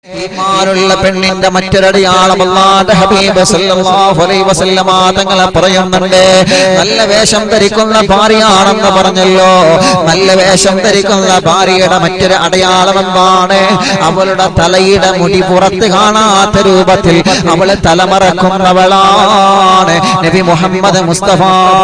ഈമാനുള്ള പെണ്ണിന്റെ മറ്റൊരടയാളം അല്ലാഹുവിന്റെ ഹബീബ് സല്ലല്ലാഹു അലൈഹി വസല്ലമ തങ്ങൾ പറയുന്നുണ്ട്. നല്ല വേഷം ധരിക്കുന്ന ഭാര്യയാണെന്ന് പറഞ്ഞല്ലോ. നല്ല വേഷം ധരിക്കുന്ന ഭാര്യയുടെ മറ്റൊരു അടയാളം എന്താണ്? അവളുടെ തലയുടെ മുടി പുറത്ത് കാണാത്ത രൂപത്തിൽ അവൾ തലമറക്കുന്നവളാണ്. നബി മുഹമ്മദ് മുസ്തഫ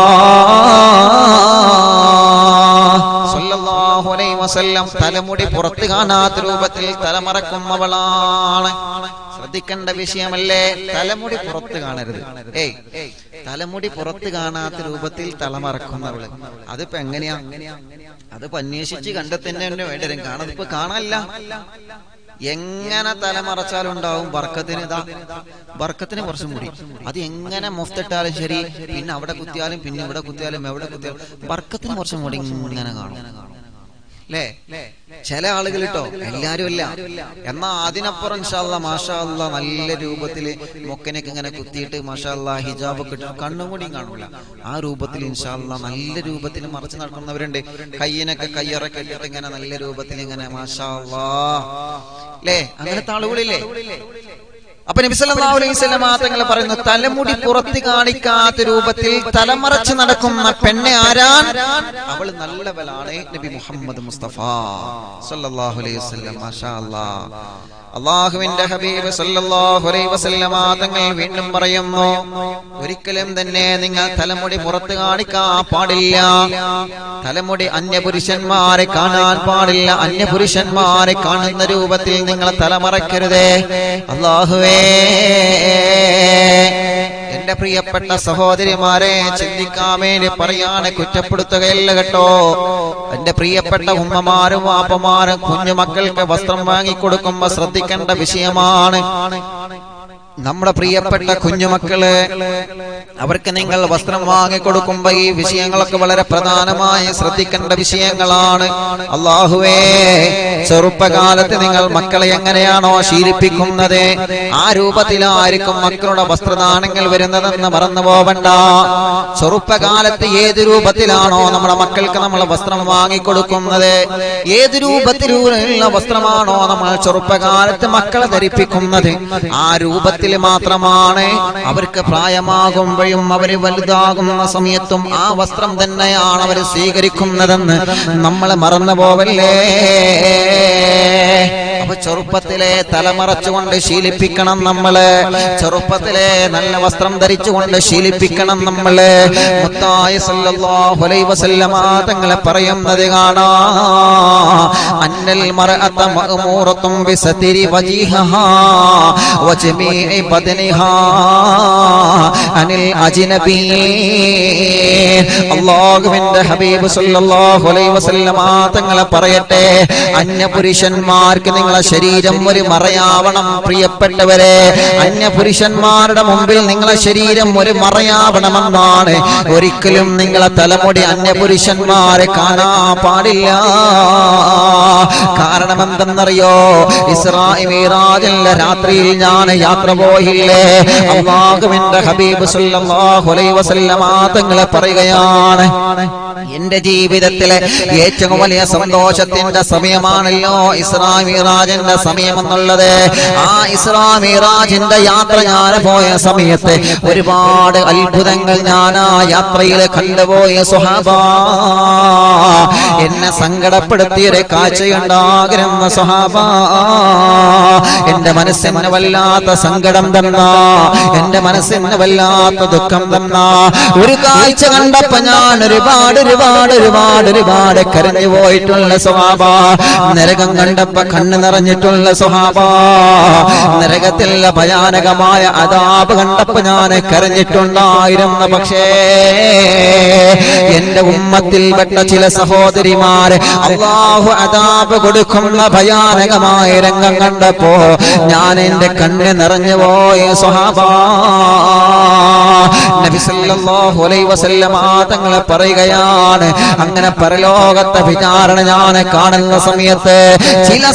സല്ലല്ലാഹു അലൈഹി വസല്ലം തലമുടി പുറത്ത് കാണാത്ത രൂപത്തിൽ തലമറക്കുന്നവളാണ്. ശ്രദ്ധിക്കേണ്ട വിഷയമല്ലേ? തലമുടി പുറത്ത് കാണരുത്. തലമുടി പുറത്ത് കാണാത്ത രൂപത്തിൽ തലമറക്കുന്നവള് അതിപ്പോ എങ്ങനെയാ? അതിപ്പോ അന്വേഷിച്ച് കണ്ടെത്തന്നെ വേണ്ടി വരും. കാണാതിപ്പോ കാണല്ല. എങ്ങനെ തലമറച്ചാലുണ്ടാവും ബർക്കത്തിന്. ബർക്കത്തിന് കുറച്ചും കൂടി അത് എങ്ങനെ മുഫ്തിട്ടാലും ശരി, പിന്നെ അവിടെ കുത്തിയാലും പിന്നെ ഇവിടെ കുത്തിയാലും എവിടെ കുത്തിയാലും ബർക്കത്തിന് കുറച്ചും കൂടി ഇങ്ങനെ കാണും അല്ലേ? ചില ആളുകൾ കേട്ടോ, എല്ലാരും അല്ല. എന്നാ അതിനപ്പുറം ഇൻഷാ അല്ലാഹ് മാഷാ അല്ലാഹ് നല്ല രൂപത്തില് മൊക്കനൊക്കെ ഇങ്ങനെ കുത്തിയിട്ട് മാഷാ അല്ലാഹ് ഹിജാബ് ഒക്കെ ഇട്ടിട്ട് കണ്ണും കൂടിയും കാണൂല. ആ രൂപത്തിൽ ഇൻഷാ അല്ലാഹ് നല്ല രൂപത്തിൽ മറച്ചു നടക്കുന്നവരുണ്ട്. കയ്യിനൊക്കെ കയ്യറൊക്കെ ഇട്ടിട്ട് ഇങ്ങനെ നല്ല രൂപത്തിൽ ഇങ്ങനെ മാഷാ അല്ലാഹ് അല്ലേ? അങ്ങനത്തെ ആളുകളില്ലേ? അപ്പൊ നബി സല്ലല്ലാഹു അലൈഹി വസല്ലം തങ്ങൾ പറയുന്നു, തലമുടി പുറത്ത് കാണിക്കാത്ത രൂപത്തിൽ തലമറച്ച് നടക്കുന്ന പെണ്ണെ ആരാൻ? അവൾ നല്ലവളാണ്. നബി മുഹമ്മദ് മുസ്തഫ സല്ലല്ലാഹു അലൈഹി വസല്ലം. മാഷാ അല്ലാഹ്. അല്ലാഹുവിന്റെ ഹബീബ് സല്ലല്ലാഹു അലൈഹി വസല്ലം തങ്ങൾ വീണ്ടും പറയുന്നു, ഒരിക്കലും തന്നെ നിങ്ങൾ തലമുടി പുറത്ത് കാണിക്കാൻ പാടില്ല. തലമുടി അന്യപുരുഷന്മാരെ കാണാൻ പാടില്ല. അന്യപുരുഷന്മാരെ കാണുന്ന രൂപത്തിൽ നിങ്ങൾ തലമറക്കരുതേ. അല്ലാഹുവേ, എന്റെ പ്രിയപ്പെട്ട സഹോദരിമാരെ, ചിന്തിക്കാൻ വേണ്ടി പറയാണ്, കുറ്റപ്പെടുത്തുകയല്ല കേട്ടോ. എന്റെ പ്രിയപ്പെട്ട ഉമ്മമാരും വാപ്പമാരും കുഞ്ഞുമക്കൾക്ക് വസ്ത്രം വാങ്ങിക്കൊടുക്കുമ്പോ ശ്രദ്ധിക്കേണ്ട വിഷയമാണ്. നമ്മുടെ പ്രിയപ്പെട്ട കുഞ്ഞുമക്കള്, അവർക്ക് നിങ്ങൾ വസ്ത്രം വാങ്ങിക്കൊടുക്കുമ്പോ ഈ വിഷയങ്ങളൊക്കെ വളരെ പ്രധാനമായി ശ്രദ്ധിക്കേണ്ട വിഷയങ്ങളാണ്. അല്ലാഹുവേ, ചെറുപ്പകാലത്ത് നിങ്ങൾ മക്കളെ എങ്ങനെയാണോ ശീലിപ്പിക്കുന്നത് ആ രൂപത്തിലായിരിക്കും മക്കളുടെ വസ്ത്രദാനങ്ങൾ വരുന്നതെന്ന് മറന്നു പോവണ്ട. ചെറുപ്പകാലത്ത് ഏത് രൂപത്തിലാണോ നമ്മുടെ മക്കൾക്ക് നമ്മൾ വസ്ത്രം വാങ്ങിക്കൊടുക്കുന്നത്, ഏത് രൂപത്തിലുള്ള വസ്ത്രമാണോ നമ്മൾ ചെറുപ്പകാലത്ത് മക്കളെ ധരിപ്പിക്കുന്നത്, ആ രൂപത്തിൽ മാത്രമാണ് അവർക്ക് പ്രായമാകുമ്പോഴും അവര് വലുതാകുന്ന സമയത്തും ആ വസ്ത്രം തന്നെയാണ് അവർ സ്വീകരിക്കുന്നതെന്ന് നമ്മൾ മറന്നു പോവല്ലേ. അപ്പൊ ചെറുപ്പത്തിലെ തലമറച്ചുകൊണ്ട് ശീലിപ്പിക്കണം നമ്മള്. ചെറുപ്പത്തിലെ നല്ല വസ്ത്രം ധരിച്ചുകൊണ്ട് ശീലിപ്പിക്കണം നമ്മള്. മുത്തായ സല്ലല്ലാഹു അലൈഹി വസല്ലം തങ്ങളെ പറയുന്നത് കാണാ, അന്നൽ മർഅത മഅ്മൂറത്തുൻ ബിസതിരി വജിഹഹാ വജമീഇ ബദനിഹാ അനിൽ അജ്നബിയ്യീൻ. അല്ലാഹുവിന്റെ ഹബീബ് സല്ലല്ലാഹു അലൈഹി വസല്ലം തങ്ങളെ പറയട്ടെ, അന്യപുരുഷന്മാർക്ക് നിങ്ങളെ ശരീരം ഒരു മറയാവണം. പ്രിയപ്പെട്ടവരെ, അന്യപുരുഷന്മാരുടെ മുമ്പിൽ നിങ്ങളെ ശരീരം ഒരു മറയാവണമെന്നാണ്. ഒരിക്കലും നിങ്ങളെ തലമുടി അന്യപുരുഷന്മാരെ കാണാൻ പാടില്ല. കാരണം എന്തെന്നറിയോ? ഇസ്രാ മിഅ്റാജിന്റെ രാത്രിയിൽ ഞാൻ യാത്ര പോയില്ലേ, അല്ലാഹുവിന്റെ ഹബീബ് സല്ലല്ലാഹു അലൈഹി വസല്ലം തങ്ങളെ പറയുകയാണ്, എന്റെ ജീവിതത്തിലെ ഏറ്റവും വലിയ സന്തോഷത്തിന്റെ സമയമാണല്ലോ ഇസ്രാ മിഅ്റാജിന്റെ സമയം എന്നുള്ളത്. ആ ഇസ്രാ മിഅ്റാജിന്റെ യാത്ര ഞാൻ പോയ സമയത്ത് ഒരുപാട് അത്ഭുതങ്ങൾ ഞാൻ ആ യാത്രയിൽ കണ്ടുപോയ സ്വഹാബ. എന്നെ സങ്കടപ്പെടുത്തിയൊരു കാഴ്ചയുണ്ടാകുന്ന സ്വഹാബ, എന്റെ മനസ്സിന് വല്ലാത്ത സങ്കടം തന്ന, എന്റെ മനസ്സിന് വല്ലാത്ത ദുഃഖം തന്ന ഒരു കാഴ്ച കണ്ടപ്പോ ഞാൻ ഒരുപാട് കരഞ്ഞു പോയിട്ടുള്ള സ്വഹാബ. നരകം കണ്ടപ്പോ കണ്ണ് നിറഞ്ഞിട്ടുള്ള സ്വഹാബ. നരകത്തിലുള്ള ഭയാനകമായ അദാബ് കണ്ടപ്പോ ഞാൻ കരഞ്ഞിട്ടുണ്ടായിരുന്നു. പക്ഷേ എന്റെ ഉമ്മത്തിൽപ്പെട്ട ചില സഹോദരിമാര് അല്ലാഹു അദാബ് കൊടുക്കുന്ന ഭയാനകമായ രംഗം കണ്ടപ്പോ ഞാൻ എന്റെ കണ്ണ് നിറഞ്ഞു പോയ സ്വഹാബ. നബി സല്ലല്ലാഹു അലൈഹി വസല്ലം തങ്ങളെ പറയുകയാ, പോവുകയാണ്. അങ്ങനെ പരലോകത്തെ വിചാരണ ഞാൻ കാണുന്ന സമയത്ത് ചില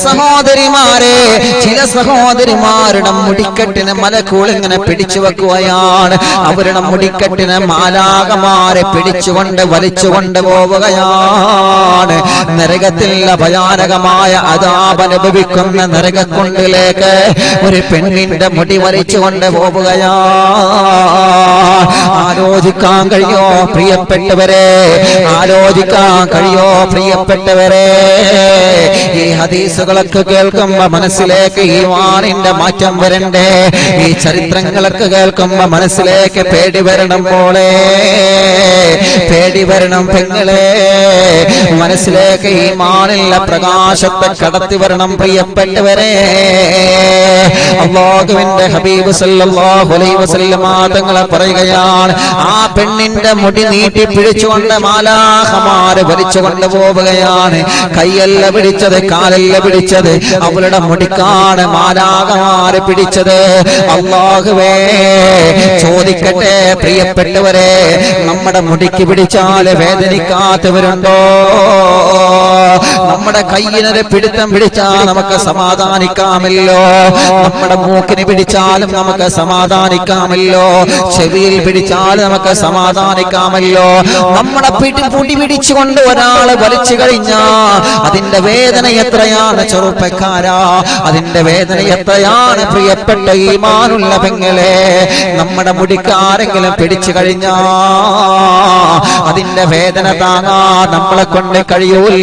സഹോദരിമാരുടെ മുടിക്കെട്ടിന് മലക്കുകൾ ഇങ്ങനെ പിടിച്ചു വെക്കുകയാണ്. അവരുടെ മുടിക്കെട്ടിന് മാലാകമാരെ പിടിച്ചുകൊണ്ട് വലിച്ചുകൊണ്ട് പോവുകയാണ്. നരകത്തിൽ ഭയാനകമായ അദാബ് അനുഭവിക്കുന്ന നരകക്കുണ്ടിലേക്ക് ഒരു പെണ്ണിന്റെ മുടി വലിച്ചുകൊണ്ട് പോവുകയാണ്. ആലോചിക്കാൻ കഴിയോ പ്രിയപ്പെട്ടവരെ? ആലോചിക്കാൻ കഴിയോ പ്രിയപ്പെട്ടവരെ? ഈ ഹദീസുകളൊക്കെ കേൾക്കുമ്പോ മനസ്സിലേക്ക് ഈമാനിന്റെ മാറ്റം വരണ്ടേ? ഈ ചരിത്രങ്ങളൊക്കെ കേൾക്കുമ്പോ മനസ്സിലേക്ക് പേടി വരണം മോളെ, പേടി വരണം പെങ്ങളെ. മനസ്സിലേക്ക് ഈമാനില്ല പ്രകാശത്തെ കടത്തി വരണം പ്രിയപ്പെട്ടവരെ. അല്ലാഹുവിന്റെ ഹബീബ് സല്ലല്ലാഹു അലൈഹി വസല്ലം തങ്ങളെ പറയുകയാണ്, ആ പെണ്ണിന്റെ മുടി നീട്ടി പിടിച്ചുകൊണ്ട് മാലാഖമാര് വലിച്ചുകൊണ്ട് പോവുകയാണ്. കൈയല്ല പിടിച്ചത്, കാലല്ല പിടിച്ചത്, അവളുടെ മുടിക്കാണ് മാലാഖമാര് പിടിച്ചത്. അല്ലാഹുവേ, ചോദിക്കട്ടെ പ്രിയപ്പെട്ടവരെ, നമ്മുടെ മുടിക്ക് പിടിച്ചാൽ വേദനിക്കാത്തവരുണ്ടോ? നമ്മുടെ കയ്യിനൊരു പിടുത്തം പിടിച്ചാൽ നമുക്ക് സമാധാനിക്കാമല്ലോ. നമ്മുടെ മൂക്കിന് പിടിച്ചാലും നമുക്ക് സമാധാനിക്കാമല്ലോ. ചെവിയിൽ പിടിച്ചാൽ നമുക്ക് സമാധാനിക്കാമല്ലോ. നമ്മുടെ പൊടി പിടിച്ചുകൊണ്ട് ഒരാള് വലിച്ചു കഴിഞ്ഞാ അതിന്റെ വേദന എത്രയാണ് ചെറുപ്പക്കാരാ, അതിന്റെ വേദന എത്രയാണ് പ്രിയപ്പെട്ട ഈമാനുള്ള പെങ്ങളെ. നമ്മുടെ മുടിക്കാരെങ്കിലും പിടിച്ചു കഴിഞ്ഞാ അതിന്റെ വേദന താങ്ങാ നമ്മളെ കൊണ്ട് കഴിയൂല.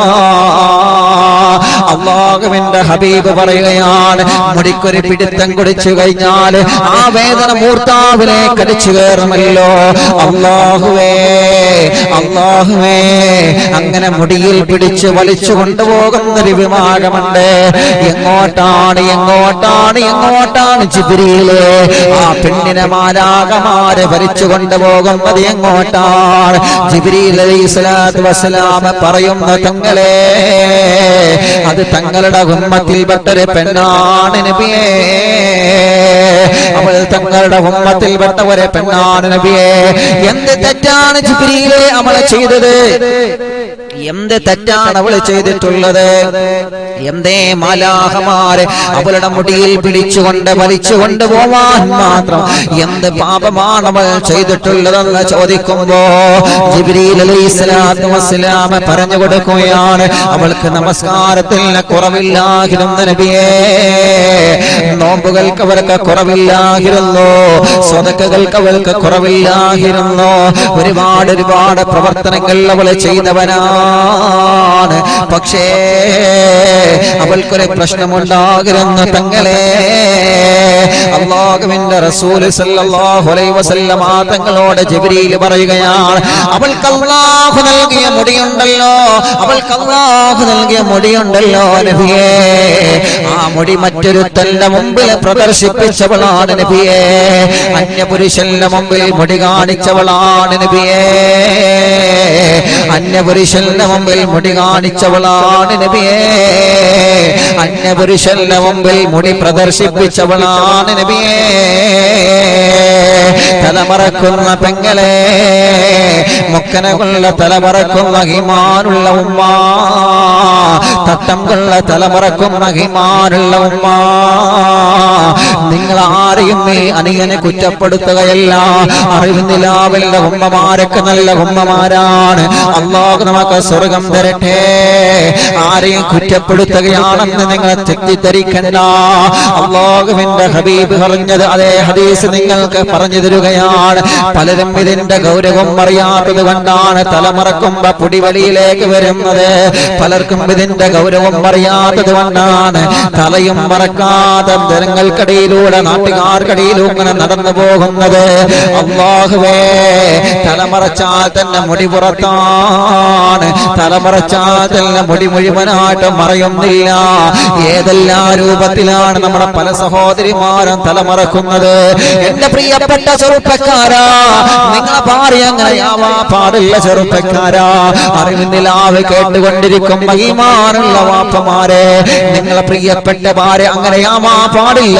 അല്ലാഹുവിന്റെ ഹബീബ് പറയുകയാണ്, മുടിക്കൊരു പിടുത്തം കുടിച്ചു കഴിഞ്ഞാൽ ആ വേദന മൂർത്താവിലേക്ക് അടിച്ചു കയറുമല്ലോ. അല്ലാഹുവേ, അല്ലാഹുവേ, അങ്ങനെ മുടിയിൽ പിടിച്ച് വലിച്ചു കൊണ്ടുപോകുന്നൊരു വിമാനമുണ്ട്. എങ്ങോട്ടാണ് എങ്ങോട്ടാണ് എങ്ങോട്ടാണ് ജിബ്രീൽ ആ പെണ്ണിനെ മാലാഖമാരെ വലിച്ചു കൊണ്ടുപോകുന്നത്? എങ്ങോട്ടാണ്? ജിബ്രീൽ അലൈഹിസ്സലാത്തു വസ്സലാം പറയുന്ന, തങ്ങളെ, അത് തങ്ങളുടെ ഉമ്മത്തിൽപ്പെട്ടൊരു പെണ്ണാണ് നബിയേ, അവൾ തങ്ങളുടെ ഉമ്മത്തിൽപ്പെട്ട ഒരു പെണ്ണാണ് നബിയേ. എന്ത് തെറ്റാണ് ജിബ്രീലേ അവളെ ചെയ്തത്? എന്ത് തെറ്റാണ് അവൾ ചെയ്തിട്ടുള്ളത്? എന്തേ മാലാഖമാരെ അവളുടെ മുടിയിൽ പിടിച്ചുകൊണ്ട് വലിച്ചുകൊണ്ട് പോവാൻ മാത്രം എന്ത് പാപമാണ് അവൾ ചെയ്തിട്ടുള്ളതെന്ന് ചോദിക്കുമ്പോ ജിബ്രീൽ അലൈഹിസ്സലാത്തു വസ്സലാം പറഞ്ഞു കൊടുക്കുകയാണ്, അവൾക്ക് നമസ്കാരത്തിന് കുറവില്ലായിരുന്നു നബിയേ, നോമ്പുകൾക്ക് അവൾക്ക് കുറവില്ലായിരുന്നു, സ്വതക്കകൾക്ക് അവൾക്ക് കുറവില്ലായിരുന്നു, ഒരുപാട് പ്രവർത്തനങ്ങൾ അവൾ ചെയ്തവനാണ്. പക്ഷേ അവൾക്കൊരു പ്രശ്നമുണ്ടാകിരുന്നു തങ്ങളെ. അല്ലാഹുവിന്റെ റസൂൽ സല്ലല്ലാഹു അലൈഹി വസല്ലം തങ്ങളോട് ജിബ്രീൽ പറയുകയാണ്, അവൾക്ക് അല്ലാഹു നൽകിയ മുടിയുണ്ടല്ലോ, അവൾക്ക് അല്ലാഹു നൽകിയ മുടിയുണ്ടല്ലോ നബിയേ, ആ മുടി മറ്റൊരുത്തന്റെ മുമ്പിൽ പ്രദർശിപ്പിച്ചവളാണ് നബിയേ, അന്യപുരുഷന്റെ മുമ്പിൽ മുടി കാണിച്ചവളാണ് നബിയേ, അന്യപുരുഷന്റെ മുമ്പിൽ മുടി കാണിച്ചവളാണ് നബിയേ, അന്യപുരുഷന്റെ മുമ്പിൽ മുടി പ്രദർശിപ്പിച്ചവളാണ് നബിയേ. തലമറക്കുന്ന പെങ്ങളെ, മുക്കന കൊള്ള തലമറക്കുന്ന ഈമാനുള്ള ഉമ്മ, തട്ടം കൊള്ള തലമറക്കുന്ന ഈമാനുള്ള ഉമ്മ, നിങ്ങൾ ആരെയും നീ അനിയനെ കുറ്റപ്പെടുത്തുകയല്ല. അറിവിന്നിലാവല്ല ഉമ്മമാരൊക്കെ നല്ല ഉമ്മമാരാണ്. അല്ലാഹു നമുക്ക് സ്വർഗം തരട്ടെ. ആരെയും കുറ്റപ്പെടുത്തുകയാണെന്ന് നിങ്ങൾ തെറ്റിദ്ധരിക്കണ്ട. അല്ലാഹുവിന്റെ ഹബീബ് പറഞ്ഞത് അതേ ഹദീസ് നിങ്ങൾക്ക് പറഞ്ഞു തരുകയാണ്. പലരും ഇതിന്റെ ഗൗരവം അറിയാത്തത് കൊണ്ടാണ് തലമറക്കുമ്പോ പൊടിവലിയിലേക്ക് വരുന്നത്. പലർക്കും ഇതിന്റെ ഗൗരവം അറിയാത്തത് കൊണ്ടാണ് തലയും മറക്കാതെ ജനങ്ങൾക്കിടയിലൂടെ നാട്ടുകാർക്കിടയിലും ഇങ്ങനെ നടന്നു പോകുന്നത്. അല്ലാഹുവേ, തലമറച്ചാൽ തന്നെ മുടി പുറത്താണ്, തലമറച്ചാൽ തന്നെ മുടി മുഴുവനായിട്ട് മറയുന്നില്ല. ഏതെല്ലാം രൂപത്തിലാണ് നമ്മുടെ പല സഹോദരിമാരും തലമറക്കുന്നത്. എന്റെ പ്രിയപ്പെട്ട ചെറുപ്പക്കാരാ, നിങ്ങളെ ഭാര്യ അങ്ങനെയാവാ പാടില്ല. ചെറുപ്പക്കാരാ, അറിവിന്നിലാവ് കേട്ടുകൊണ്ടിരിക്കും ഈമാനുള്ള വാപ്പമാരെ, നിങ്ങളെ പ്രിയപ്പെട്ട ഭാര്യ അങ്ങനെയാവാ പാടില്ല.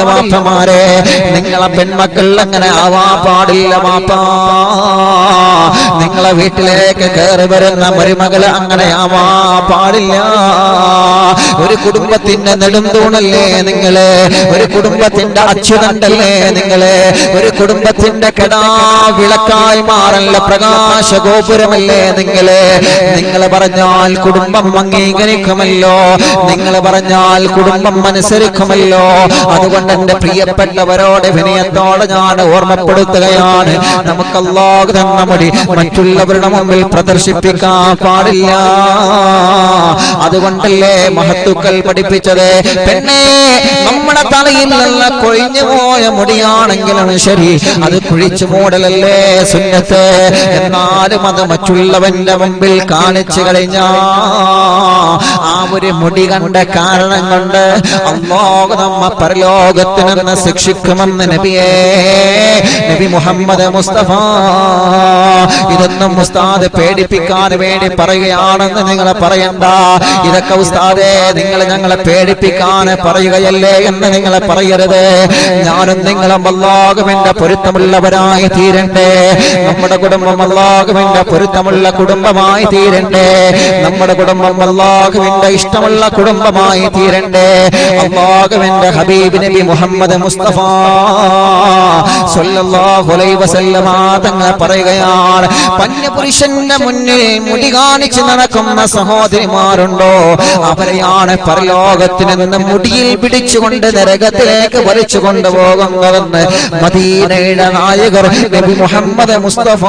വാപ്പമാരെ, നിങ്ങളെ പെൺമക്കൾ അങ്ങനെ ആവാ പാടില്ല വാപ്പാ. നിങ്ങളെ വീട്ടിലേക്ക് കയറി വരുന്ന മരുമകള് അങ്ങനെ ആവാ പാടില്ല. ഒരു കുടുംബത്തിന്റെ നെടുംതൂണല്ലേ നിങ്ങള്, ഒരു കുടുംബത്തിന്റെ അച്യുതണ്ടല്ലേ നിങ്ങള്, ഒരു കുടുംബത്തിന്റെ കെടാ വിളക്കായി മാറല്ല പ്രകാശ ഗോപുരമല്ലേ നിങ്ങള്. നിങ്ങൾ പറഞ്ഞാൽ കുടുംബം അംഗീകരിക്കുമല്ലോ, നിങ്ങൾ പറഞ്ഞാൽ കുടുംബം അനുസരിക്കുമല്ലോ. അതുകൊണ്ട് എന്റെ പ്രിയപ്പെട്ടവരോട് വിനയത്തോടെ ഞാൻ ഓർമ്മപ്പെടുത്തുകയാണ്, നമുക്ക് അല്ലാഹു തന്ന മുടി മറ്റുള്ളവരുടെ മുമ്പിൽ പ്രദർശിപ്പിക്കാൻ പാടില്ല. അതുകൊണ്ടല്ലേ മഹത്തുക്കൾ പഠിപ്പിച്ചത്, പെണ്ണേ നമ്മുടെ തലയിൽ നല്ല കൊഴിഞ്ഞു പോയ മുടിയാണെങ്കിലും ശരി, അത് കുഴിച്ചു മൂടലല്ലേ സുന്നത്ത്. എന്നാലും അത് മറ്റുള്ളവന്റെ മുമ്പിൽ കാണിച്ചു കഴിഞ്ഞാ ആ ഒരു മുടി കണ്ട കാരണം കൊണ്ട് അല്ലാഹു നമ്മ പരലോകത്തിൽ നിന്ന് ശിക്ഷിക്കുമെന്ന് നബി മുഹമ്മദ് മുസ്തഫ. ഇതൊന്നും ഉസ്താദ് പേടിപ്പിക്കാൻ വേണ്ടി പറയുകയാണെന്ന് നിങ്ങൾ പറയണ്ട. ഇതൊക്കെ ഉസ്താദേ നിങ്ങൾ ഞങ്ങളെ പേടിപ്പിക്കാൻ പറയുകയല്ലേ എന്ന് നിങ്ങൾ പറയരുത്. ഞാനും നിങ്ങളും അല്ലാഹുവിന്റെ പൊരുത്തമുള്ളവരായി തീരണ്ടേ. നമ്മുടെ കുടുംബം അല്ലാഹുവിന്റെ പൊരുത്തമുള്ള കുടുംബമായി തീരണ്ടേ. നമ്മുടെ കുടുംബം അല്ലാഹുവിന്റെ ഇഷ്ടമുള്ള കുടുംബമായി തീരണ്ടേ. അല്ലാഹുവിന്റെ ഹബീബ് നബി മുഹമ്മദ് മുസ്തഫ സ്വല്ലല്ലാഹു അലൈഹി വസല്ലമ തങ്ങൾ പറയുകയാണ്, പന്യപുരുഷന്റെ മുന്നിൽ മുടി കാണിച്ച് നടക്കുന്ന സഹോദരിമാരുണ്ടോ, അവരെയാണ് പരലോകത്തിൽ നിന്ന് മുടിയിൽ പിടിച്ചുകൊണ്ട് നരകത്തിലേക്ക് വലിച്ചു കൊണ്ടുപോകുന്നതെന്ന് മദീനയുടെ നായകർ നബി മുഹമ്മദ് മുസ്തഫ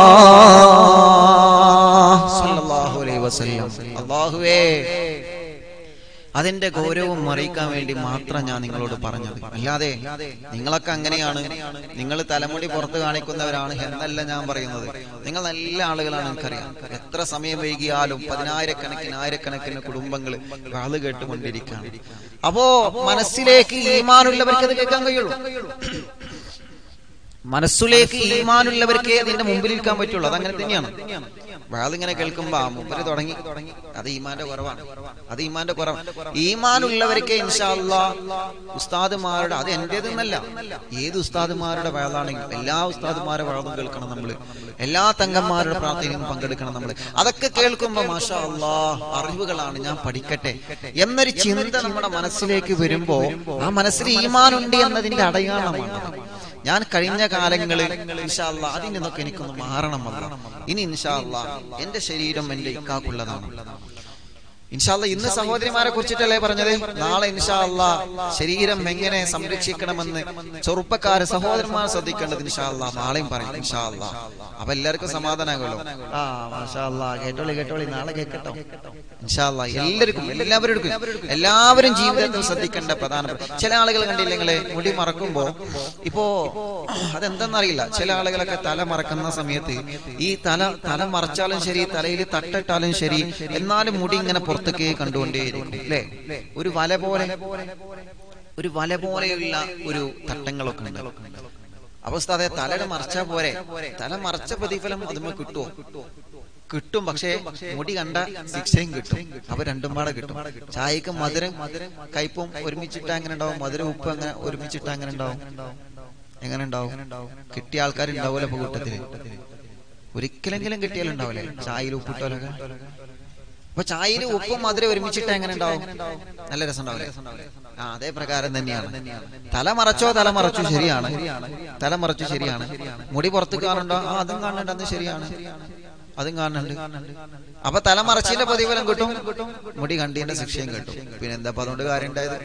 സല്ലല്ലാഹു അലൈഹി വസല്ലം. അല്ലാഹുവേ, അതിന്റെ ഗൗരവം അറിയിക്കാൻ വേണ്ടി മാത്രം ഞാൻ നിങ്ങളോട് പറഞ്ഞത്. അല്ലാതെ നിങ്ങളൊക്കെ അങ്ങനെയാണ്, നിങ്ങൾ തലമുടി പുറത്ത് കാണിക്കുന്നവരാണ് എന്നല്ല ഞാൻ പറയുന്നത്. നിങ്ങൾ നല്ല ആളുകളാണ്, എനിക്കറിയാം. എത്ര സമയം വൈകിയാലും ആയിരക്കണക്കിന് കുടുംബങ്ങൾ വാള് കേട്ടുകൊണ്ടിരിക്കുകയാണ്. അപ്പോ മനസ്സിലേക്ക് ഈമാനുള്ളവർക്ക് അത് കേൾക്കാൻ കഴിയുള്ളൂ. മനസ്സിലേക്ക് ഈമാനുള്ളവർക്ക് അതിന്റെ മുമ്പിൽ നിൽക്കാൻ പറ്റുള്ളൂ. അതങ്ങനെ തന്നെയാണ്. വാളിങ്ങനെ കേൾക്കുമ്പോ മുമ്പിൽ തുടങ്ങി, അത് ഈമാന്റെ കുറവാണ്, അത് ഈമാന്റെ കുറവ്. ഈമാനുള്ളവർക്ക് ഇൻഷാ അല്ലാഹ് ഉസ്താദുമാരുടെ, അത് എന്റേതെന്നല്ല, ഏത് ഉസ്താദുമാരുടെ വാളാണെങ്കിലും എല്ലാ ഉസ്താദുമാരുടെ വാളും കേൾക്കണം നമ്മള്, എല്ലാ തങ്ങന്മാരുടെ പ്രാർത്ഥനയും പങ്കെടുക്കണം നമ്മള്. അതൊക്കെ കേൾക്കുമ്പോ മാഷാ അല്ലാഹ് അറിവുകളാണ്, ഞാൻ പഠിക്കട്ടെ എന്നൊരു ചിന്ത നമ്മുടെ മനസ്സിലേക്ക് വരുമ്പോ ആ മനസ്സിൽ ഈമാനുണ്ട് എന്നതിന്റെ അടയാളമാണ്. ഞാൻ കഴിഞ്ഞ കാലങ്ങളിൽ ഇൻഷാ അല്ലാഹ് അതിൽ നിന്നൊക്കെ എനിക്കൊന്ന് മാറണം. ഇനി ഇൻഷാ അല്ലാഹ് എന്റെ ശരീരം എന്റെ ഇക്കാക്കുള്ളതാണ്. ഇൻഷാ അല്ലാഹ് ഇന്ന് സഹോദരിമാരെ കുറിച്ചിട്ടല്ലേ പറഞ്ഞത്, നാളെ ഇൻഷാ അല്ലാഹ് ശരീരം എങ്ങനെ സംരക്ഷിക്കണമെന്ന് ചെറുപ്പക്കാര് സഹോദരന്മാർ ശ്രദ്ധിക്കേണ്ടത് ഇൻഷാ അല്ലാഹ് നാളെയും പറയും ഇൻഷാ അല്ലാഹ്. അപ്പൊ എല്ലാവർക്കും സമാധാനമാകുമല്ലോ. മാഷാ അല്ലാഹ്, കേട്ടോളി, നാളെ കേൾക്കട്ടോ ഇൻഷാ അല്ലാഹ്. എല്ലാവരും ജീവിതത്തിൽ ശ്രദ്ധിക്കേണ്ട പ്രധാനപ്പെട്ട ചില ആളുകൾ കണ്ടില്ലെങ്കിൽ മുടി മറക്കുമ്പോ, ഇപ്പോ അതെന്തെന്നറിയില്ല, ചില ആളുകളൊക്കെ തല മറക്കുന്ന സമയത്ത് ഈ തല മറച്ചാലും ശരി, തലയിൽ തട്ടിട്ടാലും ശരി, എന്നാലും മുടി ഇങ്ങനെ പുറത്തേക്ക് കണ്ടുകൊണ്ടേയിരിക്കും അല്ലേ. ഒരു വല പോലെയുള്ള ഒരു തട്ടങ്ങളൊക്കെ ഉണ്ട്. അപ്പൊ ഉസ്താദേ തലയുടെ മറച്ചാ പോരെ, തല മറച്ച പ്രതിഫലം അതുമ്മ കിട്ടും, പക്ഷേ മുടി കണ്ട ശിക്ഷയും കിട്ടും. അപ്പൊ രണ്ടും പാടെ കിട്ടും. ചായക്ക് മധുരം കയ്പും ഒരുമിച്ചിട്ട് അങ്ങനെ ഉണ്ടാവും, മധുരം ഉപ്പ് അങ്ങനെ ഒരുമിച്ചിട്ട് അങ്ങനെ ഉണ്ടാവും. എങ്ങനെ ഉണ്ടാവും? കിട്ടിയ ആൾക്കാരുണ്ടാവൂല ഇപ്പൊ കൂട്ടത്തില്, ഒരിക്കലെങ്കിലും കിട്ടിയാലുണ്ടാവൂലേ ചായയിൽ ഉപ്പിട്ടോലൊക്കെ. അപ്പൊ ചായയിൽ ഉപ്പും മധുരം ഒരുമിച്ചിട്ട് എങ്ങനെ ഉണ്ടാവും? നല്ല രസം ഉണ്ടാവില്ലേ? അതേ പ്രകാരം തന്നെയാണ്. തല മറച്ചു ശരിയാണ്. മുടി പുറത്ത് കാണുണ്ടോ? അതും കാണുന്നുണ്ട്, അത് ശരിയാണ്, അതും കാണുന്നുണ്ട്. അപ്പൊ തല മറച്ചിന്റെ പ്രതിഫലം കിട്ടും, മുടി കണ്ടീന്റെ ശിക്ഷയും കിട്ടും. പിന്നെ എന്താ അതുകൊണ്ട് കാര്യം ഉണ്ടായത്?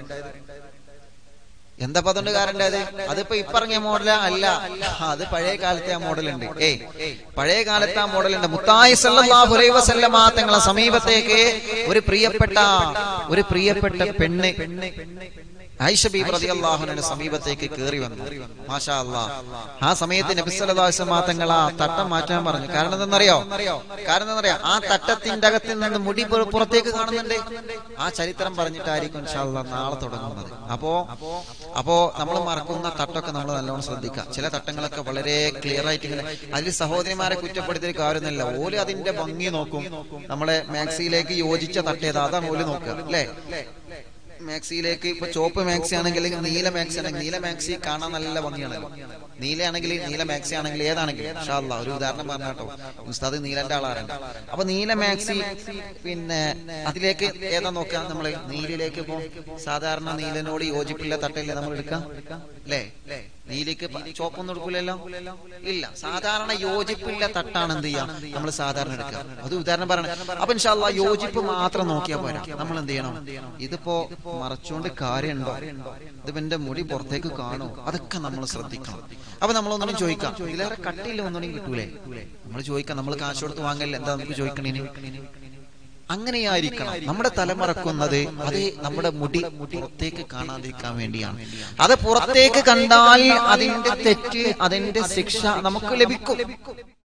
അതിപ്പോ ഇപ്പറങ്ങിയ മോഡൽ അല്ല, അത് പഴയ കാലത്തെ ആ മോഡലുണ്ട്. പഴയ കാലത്തെ ആ മോഡലുണ്ട്. മുത്തായി സല്ലല്ലാഹു അലൈഹി വസല്ലമ തങ്ങളെ സമീപത്തേക്ക് ഒരു പ്രിയപ്പെട്ട പെണ്ണ് ആയിഷ ബീബി റളിയല്ലാഹു അൻഹയുടെ സമീപത്തേക്ക് കയറി വന്നു. മാഷാ അല്ലാഹ്. ആ സമയത്ത് നബി സല്ലല്ലാഹു അലൈഹി വസല്ലം തങ്ങൾ ആ തട്ടം മാറ്റാൻ പറഞ്ഞു. കാരണം എന്തെന്നറിയോ? ആ തട്ടത്തിന്റെ അകത്ത് നിന്ന് മുടി പുറത്തേക്ക് കാണുന്നുണ്ട്. ആ ചരിത്രം പറഞ്ഞിട്ടായിരിക്കും ഇൻഷാ അല്ലാഹ് നാളെ തുടങ്ങുന്നത്. അപ്പോ നമ്മൾ മറക്കുന്ന തട്ടൊക്കെ നമ്മൾ നല്ലോണം ശ്രദ്ധിക്കുക. ചില തട്ടങ്ങളൊക്കെ വളരെ ക്ലിയർ ആയിട്ട് ഇങ്ങനെ, അതിൽ സഹോദരിമാരെ കുറ്റപ്പെടുത്തിയ കാര്യമൊന്നുമില്ല. ഓല് അതിന്റെ ഭംഗി നോക്കും. നമ്മളെ മാക്സിയിലേക്ക് യോജിച്ച തട്ടേതാ, അതാണ് ഓല് നോക്കുക അല്ലേ. മാക്സിയിലേക്ക് ഇപ്പൊ ചോപ്പ് മാക്സി ആണെങ്കിൽ നീല മാക്സി ആണെങ്കിൽ നീല മാക്സി കാണാൻ നല്ല ഭംഗിയാണല്ലോ. നീലയാണെങ്കിൽ നീല മാക്സി ആണെങ്കിൽ ഏതാണെങ്കിലും ഇൻഷാ അല്ലാഹ് ഒരു ഉദാഹരണം പറഞ്ഞാട്ടോ, ഉസ്താദ് നീലന്റെ ആളാണ്. അപ്പൊ നീല മാക്സി പിന്നെ അതിലേക്ക് ഏതാ നോക്കാം നമ്മള്? നീലിലേക്ക് ഇപ്പൊ സാധാരണ നീലനോട് യോജിപ്പില്ല തട്ടല്ലേ നമ്മൾ എടുക്കാം അല്ലേ? നീലിക്ക് ചോപ്പൊന്നും എടുക്കൂലല്ലോ, ഇല്ല. സാധാരണ യോജിപ്പില്ല തട്ടാണ് എന്ത് ചെയ്യാം നമ്മൾ സാധാരണ എടുക്കുക. അത് ഉദാഹരണം പറയണം. അപ്പൊ ഇൻഷാ അല്ലാഹ് യോജിപ്പ് മാത്രം നോക്കിയാൽ പോരാ, നമ്മൾ എന്ത് ചെയ്യണം? ഇതിപ്പോ മറച്ചുകൊണ്ട് കാര്യമുണ്ടോ, ഇതിന്റെ മുടി പുറത്തേക്ക് കാണും, അതൊക്കെ നമ്മൾ ശ്രദ്ധിക്കണം. അപ്പൊ നമ്മളൊന്നും ചോദിക്കാം, ഇതിലേറെ കട്ടിയില്ല ഒന്നും കിട്ടൂലേ? നമ്മൾ ചോദിക്കാം, നമ്മൾ കാശ് കൊടുത്ത് വാങ്ങല്ലേ, എന്താ നമുക്ക് ചോദിക്കണേ? അങ്ങനെയായിരിക്കണം നമ്മുടെ തലമറക്കുന്നത്. അത് നമ്മുടെ മുടി പുറത്തേക്ക് കാണാതിരിക്കാൻ വേണ്ടിയാണ്. അത് പുറത്തേക്ക് കണ്ടാൽ അതിന്റെ തെറ്റ്, അതിന്റെ ശിക്ഷ നമുക്ക് ലഭിക്കും.